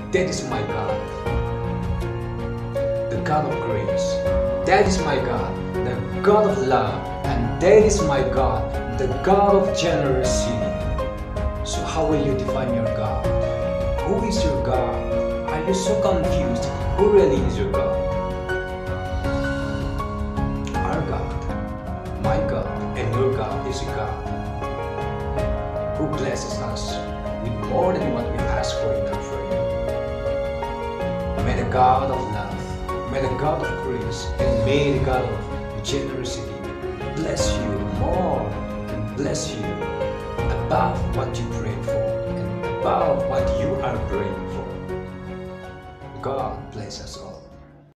That is my God, the God of grace. That is my God, the God of love. And that is my God, the God of generosity. So how will you define your God? Who is your God? Are you so confused? Who really is your God? Our God, my God, and your God is a God who blesses us with more than what we ask for in our prayer. May the God of love, may the God of grace, and may the God of generosity bless you more and bless you above what you prayed for and above what you are praying for. God bless us all.